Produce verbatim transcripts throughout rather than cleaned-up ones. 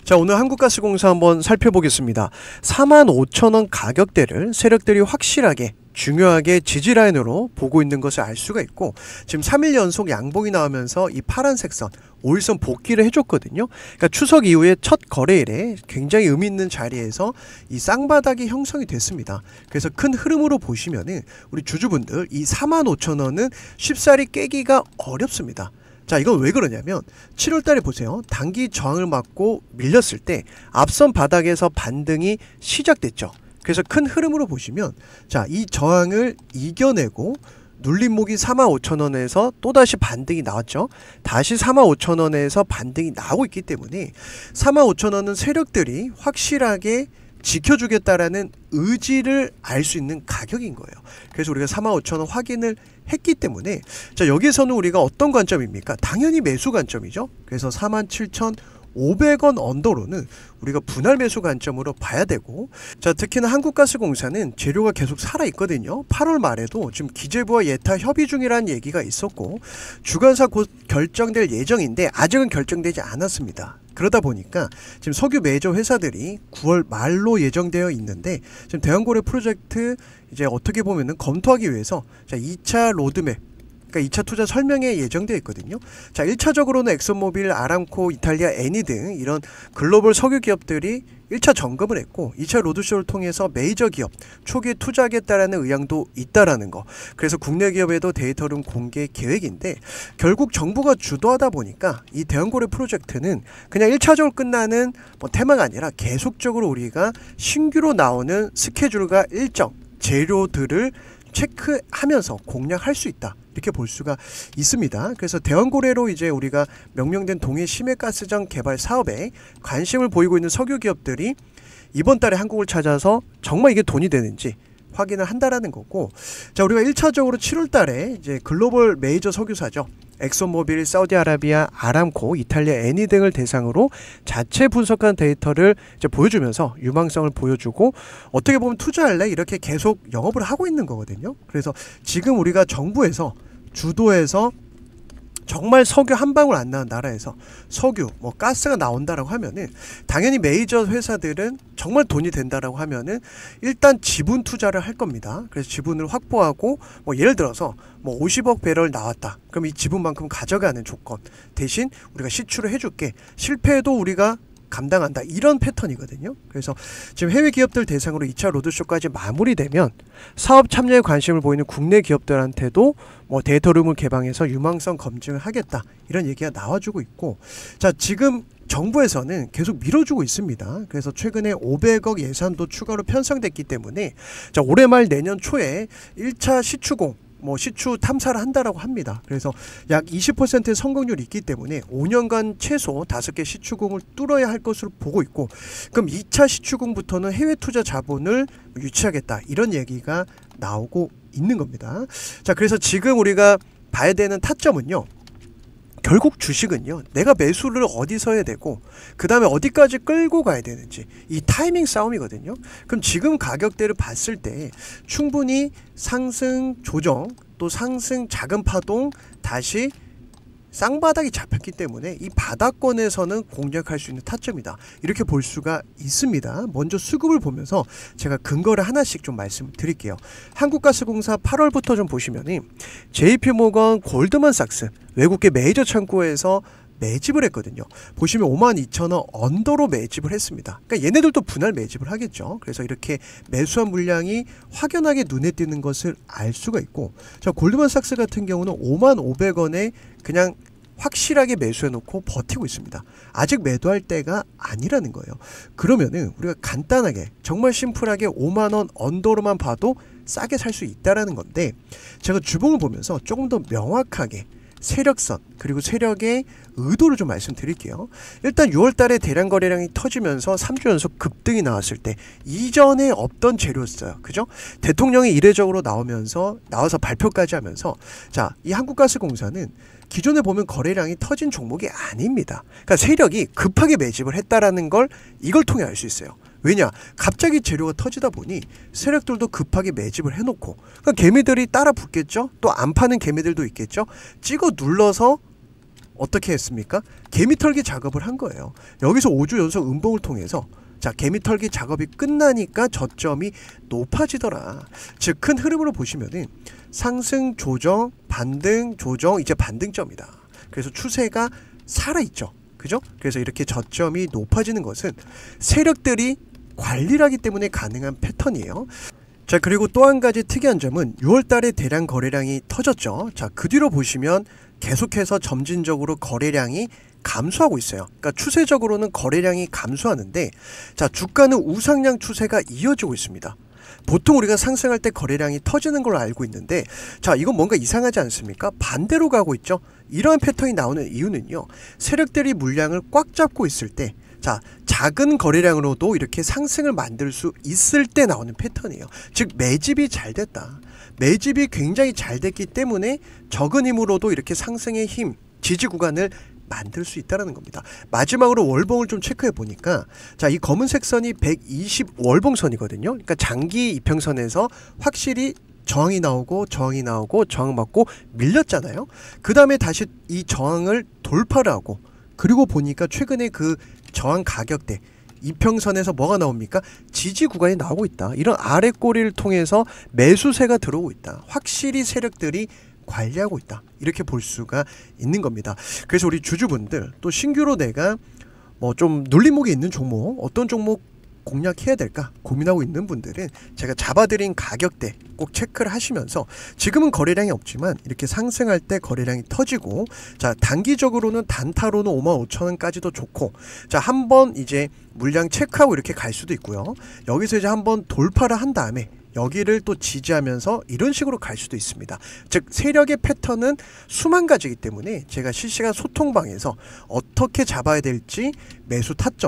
자, 오늘 한국가스공사 한번 살펴보겠습니다. 사만 오천 원 가격대를 세력들이 확실하게 중요하게 지지라인으로 보고 있는 것을 알 수가 있고, 지금 삼 일 연속 양봉이 나오면서 이 파란색 선 오 일선 복귀를 해줬거든요. 그러니까 추석 이후에 첫 거래일에 굉장히 의미 있는 자리에서 이 쌍바닥이 형성이 됐습니다. 그래서 큰 흐름으로 보시면은 우리 주주분들 이 사만 오천 원은 쉽사리 깨기가 어렵습니다. 자, 이건 왜 그러냐면 칠월 달에 보세요. 단기 저항을 맞고 밀렸을 때 앞선 바닥에서 반등이 시작됐죠. 그래서 큰 흐름으로 보시면, 자, 이 저항을 이겨내고 눌림목이 사만 오천 원에서 또다시 반등이 나왔죠. 다시 사만 오천 원에서 반등이 나오고 있기 때문에 사만 오천 원은 세력들이 확실하게 지켜주겠다라는 의지를 알 수 있는 가격인 거예요. 그래서 우리가 사만 오천 원 확인을 했기 때문에, 자, 여기서는 우리가 어떤 관점입니까? 당연히 매수 관점이죠. 그래서 사만 칠천 오백 원 언더로는 우리가 분할 매수 관점으로 봐야 되고, 자, 특히나 한국가스공사는 재료가 계속 살아있거든요. 팔월 말에도 지금 기재부와 예타 협의 중이라는 얘기가 있었고, 주관사 곧 결정될 예정인데 아직은 결정되지 않았습니다. 그러다 보니까 지금 석유 메이저 회사들이 구월 말로 예정되어 있는데, 지금 대왕고래 프로젝트 이제 어떻게 보면은 검토하기 위해서 자, 이 차 로드맵, 그러니까 이 차 투자 설명에 예정되어 있거든요. 자, 일 차적으로는 엑슨모빌, 아람코, 이탈리아, 에니 등 이런 글로벌 석유 기업들이 일 차 점검을 했고, 이 차 로드쇼를 통해서 메이저 기업 초기에 투자하겠다라는 의향도 있다라는 거. 그래서 국내 기업에도 데이터룸 공개 계획인데, 결국 정부가 주도하다 보니까 이 대왕고래 프로젝트는 그냥 일 차적으로 끝나는 뭐 테마가 아니라 계속적으로 우리가 신규로 나오는 스케줄과 일정, 재료들을 체크하면서 공략할 수 있다, 이렇게 볼 수가 있습니다. 그래서 대왕고래로 이제 우리가 명명된 동해 심해가스전 개발 사업에 관심을 보이고 있는 석유 기업들이 이번 달에 한국을 찾아서 정말 이게 돈이 되는지 확인을 한다라는 거고, 자, 우리가 일 차적으로 칠월 달에 이제 글로벌 메이저 석유사죠. 엑슨모빌, 사우디아라비아, 아람코, 이탈리아, 에니 등을 대상으로 자체 분석한 데이터를 이제 보여주면서 유망성을 보여주고, 어떻게 보면 투자할래? 이렇게 계속 영업을 하고 있는 거거든요. 그래서 지금 우리가 정부에서 주도해서 정말 석유 한 방울 안 나온 나라에서 석유, 뭐 가스가 나온다라고 하면은 당연히 메이저 회사들은 정말 돈이 된다라고 하면은 일단 지분 투자를 할 겁니다. 그래서 지분을 확보하고, 뭐 예를 들어서 뭐 오십억 배럴 나왔다. 그럼 이 지분만큼 가져가는 조건 대신 우리가 시추를 해줄게. 실패해도 우리가 감당한다, 이런 패턴이거든요. 그래서 지금 해외 기업들 대상으로 이 차 로드쇼까지 마무리되면 사업 참여에 관심을 보이는 국내 기업들한테도 뭐 데이터룸을 개방해서 유망성 검증을 하겠다, 이런 얘기가 나와주고 있고, 자, 지금 정부에서는 계속 밀어주고 있습니다. 그래서 최근에 오백억 예산도 추가로 편성됐기 때문에, 자, 올해 말 내년 초에 일 차 시추공, 뭐 시추 탐사를 한다라고 합니다. 그래서 약 이십 퍼센트의 성공률이 있기 때문에 오 년간 최소 다섯 개 시추공을 뚫어야 할 것으로 보고 있고, 그럼 이 차 시추공부터는 해외 투자 자본을 유치하겠다, 이런 얘기가 나오고 있는 겁니다. 자, 그래서 지금 우리가 봐야 되는 타점은요, 결국 주식은요, 내가 매수를 어디서 해야 되고 그 다음에 어디까지 끌고 가야 되는지, 이 타이밍 싸움이거든요. 그럼 지금 가격대를 봤을 때 충분히 상승 조정, 또 상승 작은 파동, 다시 쌍바닥이 잡혔기 때문에 이 바닥권에서는 공략할 수 있는 타점이다, 이렇게 볼 수가 있습니다. 먼저 수급을 보면서 제가 근거를 하나씩 좀 말씀드릴게요. 한국가스공사 팔월부터 좀 보시면은 제이피모건, 골드만삭스 외국계 메이저 창구에서 매집을 했거든요. 보시면 오만 이천 원 언더로 매집을 했습니다. 그러니까 얘네들도 분할 매집을 하겠죠. 그래서 이렇게 매수한 물량이 확연하게 눈에 띄는 것을 알 수가 있고, 자, 골드만삭스 같은 경우는 오만 오백 원에 그냥 확실하게 매수해 놓고 버티고 있습니다. 아직 매도할 때가 아니라는 거예요. 그러면은 우리가 간단하게 정말 심플하게 오만 원 언더로만 봐도 싸게 살 수 있다라는 건데, 제가 주봉을 보면서 조금 더 명확하게 세력선, 그리고 세력의 의도를 좀 말씀드릴게요. 일단 유월 달에 대량 거래량이 터지면서 삼 주 연속 급등이 나왔을 때 이전에 없던 재료였어요. 그죠? 대통령이 이례적으로 나오면서 나와서 발표까지 하면서, 자, 이 한국가스공사는 기존에 보면 거래량이 터진 종목이 아닙니다. 그러니까 세력이 급하게 매집을 했다라는 걸 이걸 통해 알 수 있어요. 왜냐? 갑자기 재료가 터지다 보니 세력들도 급하게 매집을 해놓고, 그러니까 개미들이 따라 붙겠죠? 또 안 파는 개미들도 있겠죠? 찍어 눌러서 어떻게 했습니까? 개미털기 작업을 한 거예요. 여기서 오 주 연속 음봉을 통해서 자, 개미털기 작업이 끝나니까 저점이 높아지더라. 즉 큰 흐름으로 보시면은 상승, 조정, 반등, 조정, 이제 반등점이다. 그래서 추세가 살아있죠. 그죠? 그래서 이렇게 저점이 높아지는 것은 세력들이 관리를 하기 때문에 가능한 패턴이에요. 자, 그리고 또 한 가지 특이한 점은 유월 달에 대량 거래량이 터졌죠. 자, 그 뒤로 보시면 계속해서 점진적으로 거래량이 감소하고 있어요. 그러니까 추세적으로는 거래량이 감소하는데, 자, 주가는 우상향 추세가 이어지고 있습니다. 보통 우리가 상승할 때 거래량이 터지는 걸로 알고 있는데, 자, 이건 뭔가 이상하지 않습니까? 반대로 가고 있죠. 이러한 패턴이 나오는 이유는요, 세력들이 물량을 꽉 잡고 있을 때, 자, 작은 거래량으로도 이렇게 상승을 만들 수 있을 때 나오는 패턴이에요. 즉 매집이 잘 됐다. 매집이 굉장히 잘 됐기 때문에 적은 힘으로도 이렇게 상승의 힘, 지지 구간을 만들 수 있다는 겁니다. 마지막으로 월봉을 좀 체크해 보니까, 자, 이 검은색 선이 백이십 월봉선이거든요. 그러니까 장기 이평선에서 확실히 저항이 나오고 저항이 나오고 저항 맞고 밀렸잖아요. 그 다음에 다시 이 저항을 돌파를 하고, 그리고 보니까 최근에 그 저항 가격대 이평선에서 뭐가 나옵니까? 지지 구간이 나오고 있다. 이런 아래 꼬리를 통해서 매수세가 들어오고 있다. 확실히 세력들이 관리하고 있다. 이렇게 볼 수가 있는 겁니다. 그래서 우리 주주분들, 또 신규로 내가 뭐 좀 눌림목이 있는 종목, 어떤 종목 공략해야 될까 고민하고 있는 분들은 제가 잡아드린 가격대 꼭 체크를 하시면서, 지금은 거래량이 없지만 이렇게 상승할 때 거래량이 터지고, 자, 단기적으로는 단타로는 오만 오천 원까지도 좋고, 자, 한번 이제 물량 체크하고 이렇게 갈 수도 있고요. 여기서 이제 한번 돌파를 한 다음에 여기를 또 지지하면서 이런 식으로 갈 수도 있습니다. 즉 세력의 패턴은 수만 가지이기 때문에 제가 실시간 소통방에서 어떻게 잡아야 될지 매수 타점,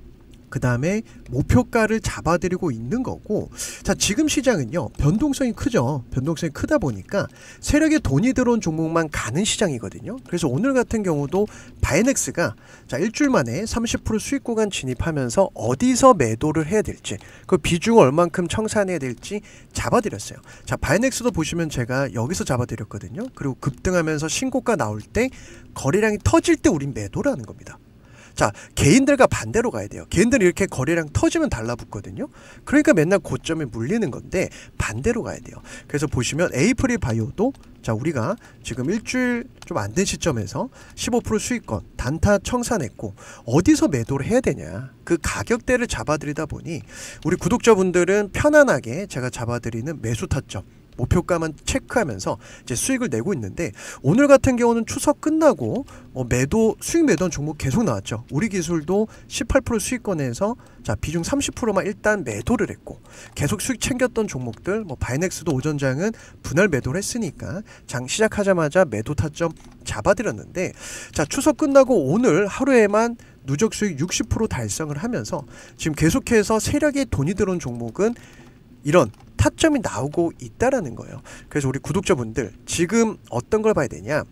그 다음에 목표가를 잡아드리고 있는 거고, 자, 지금 시장은요 변동성이 크죠. 변동성이 크다 보니까 세력에 돈이 들어온 종목만 가는 시장이거든요. 그래서 오늘 같은 경우도 바이넥스가 자, 일주일 만에 삼십 퍼센트 수익 구간 진입하면서 어디서 매도를 해야 될지, 그 비중을 얼만큼 청산해야 될지 잡아드렸어요. 자, 바이넥스도 보시면 제가 여기서 잡아드렸거든요. 그리고 급등하면서 신고가 나올 때 거래량이 터질 때 우린 매도라는 겁니다. 자, 개인들과 반대로 가야 돼요. 개인들은 이렇게 거래량 터지면 달라붙거든요. 그러니까 맨날 고점에 물리는 건데 반대로 가야 돼요. 그래서 보시면 에이프릴 바이오도, 자, 우리가 지금 일주일 좀 안 된 시점에서 십오 퍼센트 수익권 단타 청산했고, 어디서 매도를 해야 되냐, 그 가격대를 잡아드리다 보니 우리 구독자분들은 편안하게 제가 잡아드리는 매수 타점, 목표가만 체크하면서 이제 수익을 내고 있는데, 오늘 같은 경우는 추석 끝나고 뭐 매도 수익 매도한 종목 계속 나왔죠. 우리 기술도 십팔 퍼센트 수익권에서 자, 비중 삼십 퍼센트만 일단 매도를 했고, 계속 수익 챙겼던 종목들, 뭐 바이넥스도 오전장은 분할 매도를 했으니까 장 시작하자마자 매도 타점 잡아드렸는데, 자, 추석 끝나고 오늘 하루에만 누적 수익 육십 퍼센트 달성을 하면서 지금 계속해서 세력에 돈이 들어온 종목은 이런 타점이 나오고 있다라는 거예요. 그래서 우리 구독자분들 지금 어떤 걸 봐야 되냐,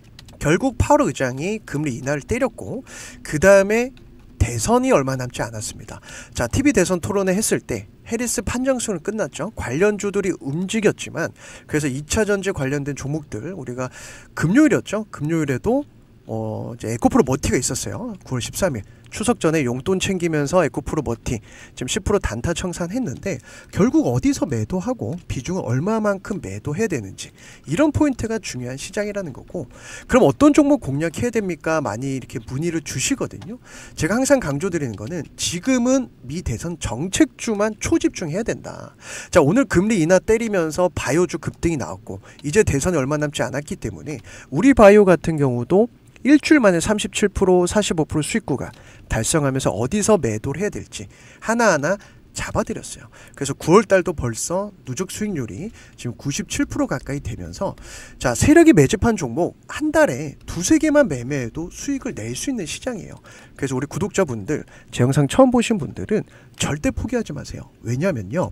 결국 파월 의장이 금리 인하를 때렸고, 그 다음에 대선이 얼마 남지 않았습니다. 자, 티비 대선 토론회 했을 때 해리스 판정승은 끝났죠. 관련주들이 움직였지만, 그래서 이 차 전지 관련된 종목들 우리가 금요일이었죠. 금요일에도 어, 이제 에코프로 머티가 있었어요. 구월 십삼일 추석 전에 용돈 챙기면서 에코프로 머티 지금 십 퍼센트 단타 청산했는데, 결국 어디서 매도하고 비중을 얼마만큼 매도해야 되는지, 이런 포인트가 중요한 시장이라는 거고, 그럼 어떤 종목 공략해야 됩니까? 많이 이렇게 문의를 주시거든요. 제가 항상 강조드리는 거는 지금은 미 대선 정책주만 초집중해야 된다. 자, 오늘 금리 인하 때리면서 바이오주 급등이 나왔고, 이제 대선이 얼마 남지 않았기 때문에 우리 바이오 같은 경우도 일주일 만에 삼십칠 퍼센트, 사십오 퍼센트 수익 구간 달성하면서 어디서 매도를 해야 될지 하나하나 잡아드렸어요. 그래서 구월 달도 벌써 누적 수익률이 지금 구십칠 퍼센트 가까이 되면서, 자, 세력이 매집한 종목 한 달에 두세 개만 매매해도 수익을 낼 수 있는 시장이에요. 그래서 우리 구독자분들, 제 영상 처음 보신 분들은 절대 포기하지 마세요. 왜냐면요,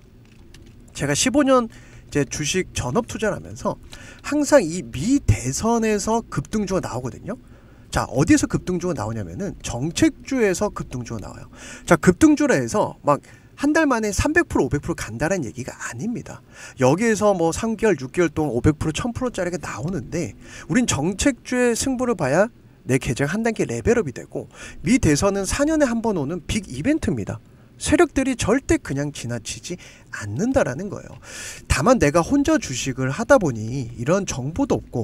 제가 십오 년 제 주식 전업 투자를 하면서 항상 이 미 대선에서 급등주가 나오거든요. 자, 어디에서 급등주가 나오냐면은 정책주에서 급등주가 나와요. 자, 급등주라 해서 막 한 달 만에 삼백 퍼센트, 오백 퍼센트 간다는 얘기가 아닙니다. 여기에서 뭐 삼 개월, 육 개월 동안 오백 퍼센트, 천 퍼센트짜리가 나오는데, 우린 정책주의 승부를 봐야 내 계정 한 단계 레벨업이 되고, 미 대선은 사 년에 한 번 오는 빅 이벤트입니다. 세력들이 절대 그냥 지나치지 않는다라는 거예요. 다만 내가 혼자 주식을 하다 보니 이런 정보도 없고,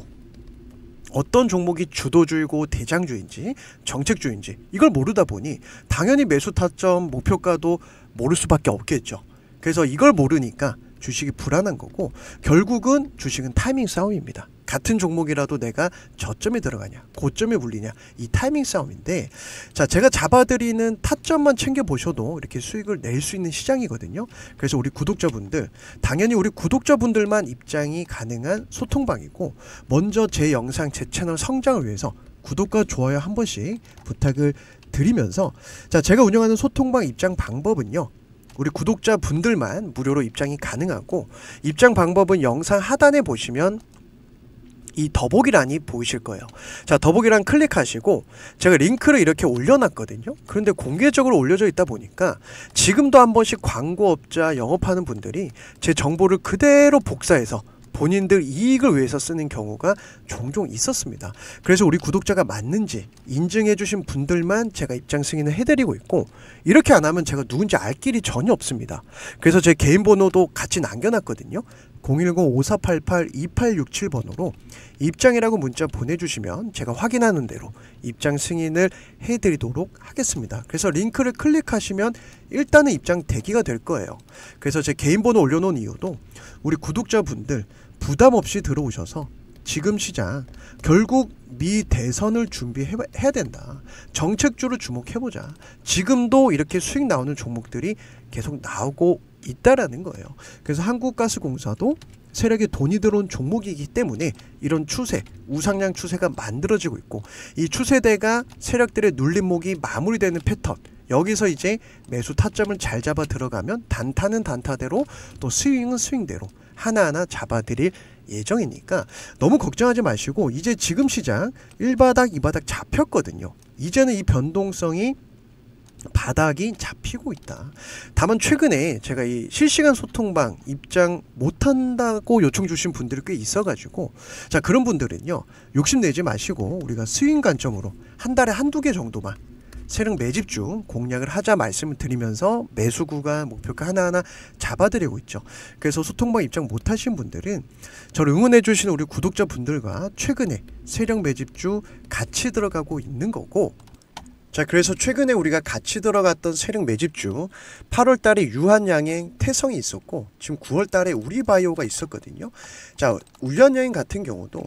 어떤 종목이 주도주의고 대장주인지 정책주인지 이걸 모르다 보니 당연히 매수 타점 목표가도 모를 수밖에 없겠죠. 그래서 이걸 모르니까 주식이 불안한 거고, 결국은 주식은 타이밍 싸움입니다. 같은 종목이라도 내가 저점에 들어가냐 고점에 물리냐, 이 타이밍 싸움인데, 자 제가 잡아드리는 타점만 챙겨보셔도 이렇게 수익을 낼 수 있는 시장이거든요. 그래서 우리 구독자분들, 당연히 우리 구독자분들만 입장이 가능한 소통방이고, 먼저 제 영상 제 채널 성장을 위해서 구독과 좋아요 한 번씩 부탁을 드리면서, 자 제가 운영하는 소통방 입장 방법은요, 우리 구독자분들만 무료로 입장이 가능하고, 입장 방법은 영상 하단에 보시면 이 더보기란이 보이실 거예요. 자 더보기란 클릭하시고, 제가 링크를 이렇게 올려놨거든요. 그런데 공개적으로 올려져 있다 보니까 지금도 한 번씩 광고업자 영업하는 분들이 제 정보를 그대로 복사해서 본인들 이익을 위해서 쓰는 경우가 종종 있었습니다. 그래서 우리 구독자가 맞는지 인증해 주신 분들만 제가 입장 승인을 해드리고 있고, 이렇게 안 하면 제가 누군지 알 길이 전혀 없습니다. 그래서 제 개인 번호도 같이 남겨놨거든요. 공일공 오사팔팔 이팔육칠 번호로 입장이라고 문자 보내주시면 제가 확인하는 대로 입장 승인을 해드리도록 하겠습니다. 그래서 링크를 클릭하시면 일단은 입장 대기가 될 거예요. 그래서 제 개인 번호 올려놓은 이유도 우리 구독자분들 부담 없이 들어오셔서 지금 시장 결국 미 대선을 준비해야 된다, 정책주를 주목해보자, 지금도 이렇게 수익 나오는 종목들이 계속 나오고 있다라는 거예요. 그래서 한국가스공사도 세력에 돈이 들어온 종목이기 때문에 이런 추세, 우상향 추세가 만들어지고 있고, 이 추세대가 세력들의 눌림목이 마무리되는 패턴, 여기서 이제 매수 타점을 잘 잡아 들어가면 단타는 단타대로 또 스윙은 스윙대로 하나하나 잡아드릴 예정이니까 너무 걱정하지 마시고, 이제 지금 시장 일 바닥 이 바닥 잡혔거든요. 이제는 이 변동성이 바닥이 잡히고 있다. 다만 최근에 제가 이 실시간 소통방 입장 못한다고 요청 주신 분들이 꽤 있어가지고, 자 그런 분들은요 욕심내지 마시고 우리가 스윙 관점으로 한 달에 한두 개 정도만 세력 매집중 공략을 하자 말씀을 드리면서 매수 구간 목표가 하나하나 잡아드리고 있죠. 그래서 소통방 입장 못하신 분들은 저를 응원해 주시는 우리 구독자분들과 최근에 세력 매집주 같이 들어가고 있는 거고, 자 그래서 최근에 우리가 같이 들어갔던 세력 매집주 팔월 달에 유한양행 태성이 있었고, 지금 구월 달에 우리바이오가 있었거든요. 자 유한양행 같은 경우도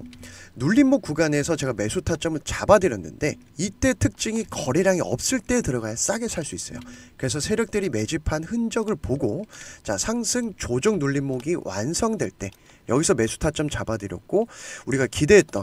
눌림목 구간에서 제가 매수 타점을 잡아드렸는데, 이때 특징이 거래량이 없을 때 들어가야 싸게 살 수 있어요. 그래서 세력들이 매집한 흔적을 보고, 자 상승 조정 눌림목이 완성될 때 여기서 매수 타점 잡아드렸고, 우리가 기대했던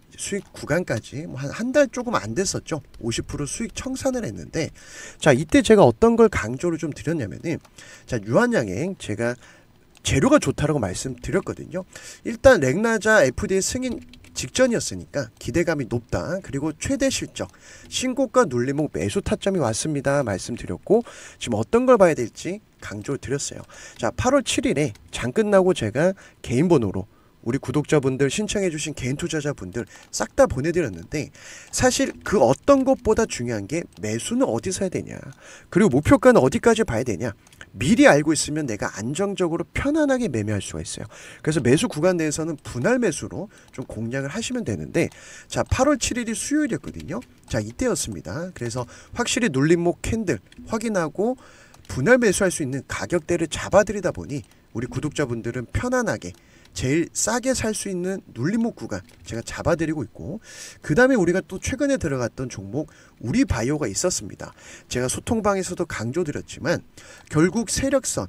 수익 구간까지 한 한 달 조금 안 됐었죠. 오십 퍼센트 수익 청산을 했는데, 자 이때 제가 어떤 걸 강조를 좀 드렸냐면은, 자 유한양행 제가 재료가 좋다라고 말씀드렸거든요. 일단 렉나자 에프디에이 승인 직전이었으니까 기대감이 높다, 그리고 최대 실적 신고가 눌림목 매수 타점이 왔습니다 말씀드렸고, 지금 어떤 걸 봐야 될지 강조를 드렸어요. 자 팔월 칠일에 장 끝나고 제가 개인 번호로 우리 구독자분들 신청해주신 개인 투자자분들 싹 다 보내드렸는데, 사실 그 어떤 것보다 중요한 게 매수는 어디서 해야 되냐, 그리고 목표가는 어디까지 봐야 되냐, 미리 알고 있으면 내가 안정적으로 편안하게 매매할 수가 있어요. 그래서 매수 구간 내에서는 분할 매수로 좀 공략을 하시면 되는데, 자 팔월 칠일이 수요일이었거든요. 자 이때였습니다. 그래서 확실히 눌림목 캔들 확인하고 분할 매수할 수 있는 가격대를 잡아드리다 보니 우리 구독자분들은 편안하게 제일 싸게 살 수 있는 눌림목 구간 제가 잡아드리고 있고, 그 다음에 우리가 또 최근에 들어갔던 종목 우리바이오가 있었습니다. 제가 소통방에서도 강조드렸지만 결국 세력선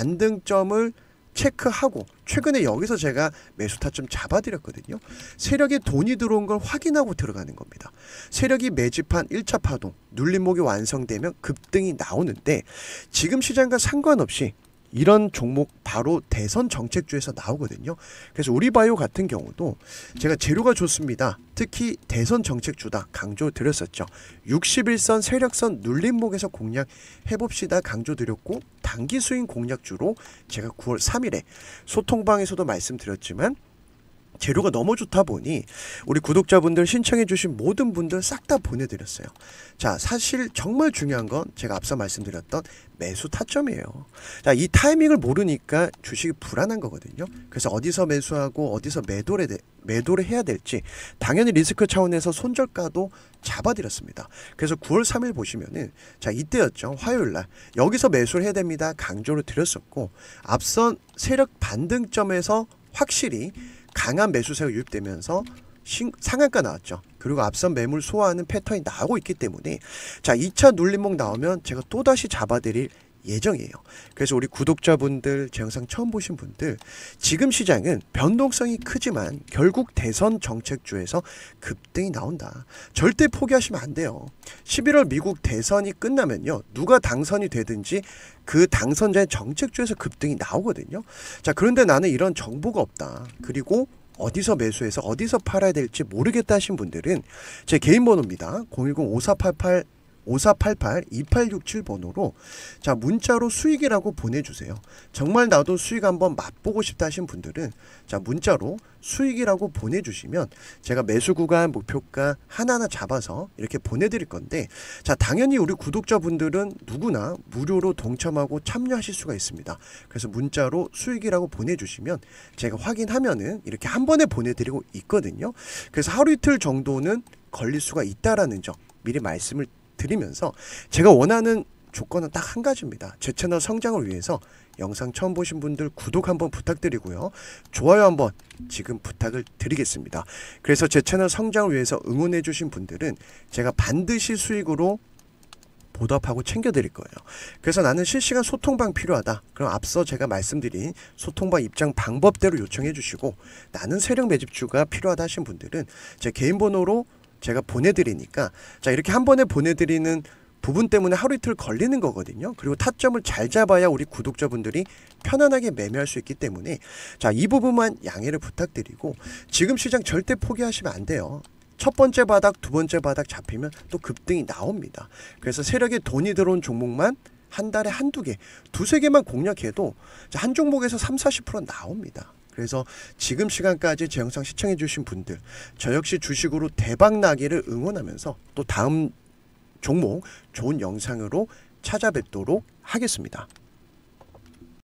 반등점을 체크하고 최근에 여기서 제가 매수 타점 잡아드렸거든요. 세력에 돈이 들어온 걸 확인하고 들어가는 겁니다. 세력이 매집한 일 차 파동 눌림목이 완성되면 급등이 나오는데, 지금 시장과 상관없이 이런 종목 바로 대선 정책주에서 나오거든요. 그래서 우리바이오 같은 경우도 제가 재료가 좋습니다, 특히 대선 정책주다 강조 드렸었죠. 육십일선 세력선 눌림목에서 공략 해봅시다 강조 드렸고, 단기 수익 공략주로 제가 구월 삼일에 소통방에서도 말씀드렸지만 재료가 너무 좋다 보니 우리 구독자분들 신청해주신 모든 분들 싹 다 보내드렸어요. 자, 사실 정말 중요한 건 제가 앞서 말씀드렸던 매수 타점이에요. 자, 이 타이밍을 모르니까 주식이 불안한 거거든요. 그래서 어디서 매수하고 어디서 매도를, 매도를 해야 될지 당연히 리스크 차원에서 손절가도 잡아드렸습니다. 그래서 구월 삼일 보시면은 자, 이때였죠. 화요일날 여기서 매수를 해야 됩니다. 강조를 드렸었고, 앞선 세력 반등점에서 확실히 강한 매수세가 유입되면서 신, 상한가 나왔죠. 그리고 앞선 매물 소화하는 패턴이 나오고 있기 때문에 자, 이 차 눌림목 나오면 제가 또다시 잡아드릴 예정이에요. 그래서 우리 구독자분들, 제 영상 처음 보신 분들, 지금 시장은 변동성이 크지만 결국 대선 정책주에서 급등이 나온다. 절대 포기하시면 안 돼요. 십일월 미국 대선이 끝나면요, 누가 당선이 되든지 그 당선자의 정책주에서 급등이 나오거든요. 자, 그런데 나는 이런 정보가 없다. 그리고 어디서 매수해서 어디서 팔아야 될지 모르겠다 하신 분들은 제 개인 번호입니다. 공일공 오사팔팔 오사팔팔 이팔육칠 번호로 자, 문자로 수익이라고 보내주세요. 정말 나도 수익 한번 맛보고 싶다 하신 분들은 자, 문자로 수익이라고 보내주시면 제가 매수 구간, 목표가 하나하나 잡아서 이렇게 보내드릴 건데, 자, 당연히 우리 구독자분들은 누구나 무료로 동참하고 참여하실 수가 있습니다. 그래서 문자로 수익이라고 보내주시면 제가 확인하면은 이렇게 한 번에 보내드리고 있거든요. 그래서 하루 이틀 정도는 걸릴 수가 있다라는 점 미리 말씀을 드리면서, 제가 원하는 조건은 딱 한 가지입니다. 제 채널 성장을 위해서 영상 처음 보신 분들 구독 한번 부탁드리고요, 좋아요 한번 지금 부탁을 드리겠습니다. 그래서 제 채널 성장을 위해서 응원해 주신 분들은 제가 반드시 수익으로 보답하고 챙겨드릴 거예요. 그래서 나는 실시간 소통방 필요하다. 그럼 앞서 제가 말씀드린 소통방 입장 방법대로 요청해 주시고, 나는 세력 매집주가 필요하다 하신 분들은 제 개인 번호로 제가 보내드리니까, 자, 이렇게 한 번에 보내드리는 부분 때문에 하루 이틀 걸리는 거거든요. 그리고 타점을 잘 잡아야 우리 구독자분들이 편안하게 매매할 수 있기 때문에 자, 이 부분만 양해를 부탁드리고, 지금 시장 절대 포기하시면 안 돼요. 첫 번째 바닥, 두 번째 바닥 잡히면 또 급등이 나옵니다. 그래서 세력에 돈이 들어온 종목만 한 달에 한두 개, 두세 개만 공략해도 한 종목에서 삼사십 퍼센트 나옵니다. 그래서 지금 시간까지 제 영상 시청해 주신 분들, 저 역시 주식으로 대박 나기를 응원하면서 또 다음 종목 좋은 영상으로 찾아뵙도록 하겠습니다.